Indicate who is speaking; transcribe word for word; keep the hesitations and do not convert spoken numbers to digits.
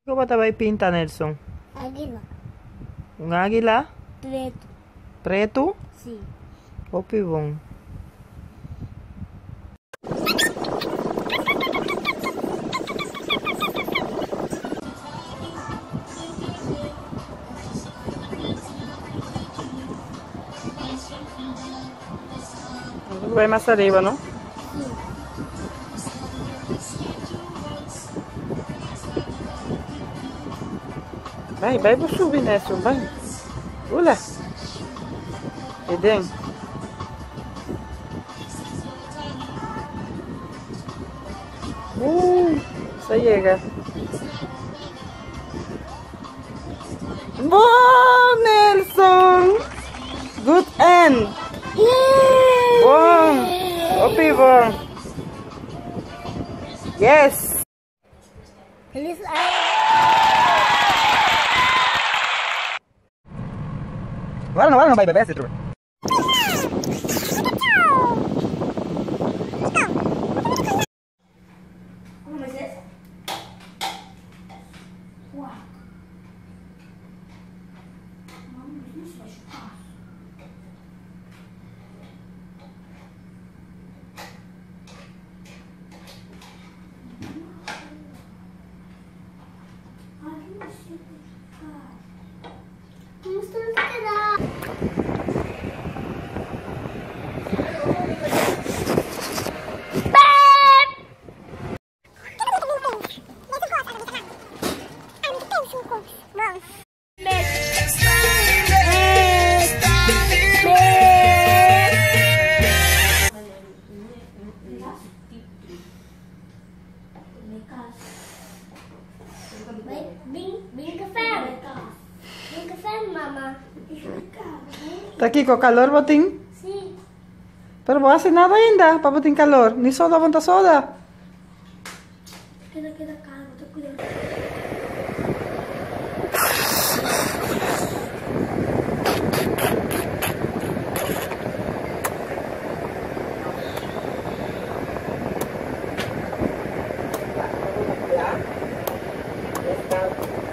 Speaker 1: Como te vai pintar, Nelson?
Speaker 2: Águila.
Speaker 1: Um águila?
Speaker 2: Preto.
Speaker 1: Preto?
Speaker 2: Sim.
Speaker 1: Ou pivão? Vai mais arriba, não? Vai, vai, vou subir nessa, vai. Olha. E dentro. Uh, você chega. Bom, Nelson. Good end. Bom. Opi, bom. Yes.
Speaker 2: Feliz
Speaker 1: Agora não, agora não vai beber, Citro.
Speaker 2: Como é isso? Uau. Mano, isso vai chupar. Ai, que nocinho. Vamos tentar. Bem, bem café. Bem café, mamá.
Speaker 1: Tá aqui com calor, Botim?
Speaker 2: Sim.
Speaker 1: Pero vou hacer nada ainda para botar calor. Ni soda, vonta soda.
Speaker 2: Queda, queda calmo, tô cuidando.
Speaker 1: Ya. Ya está.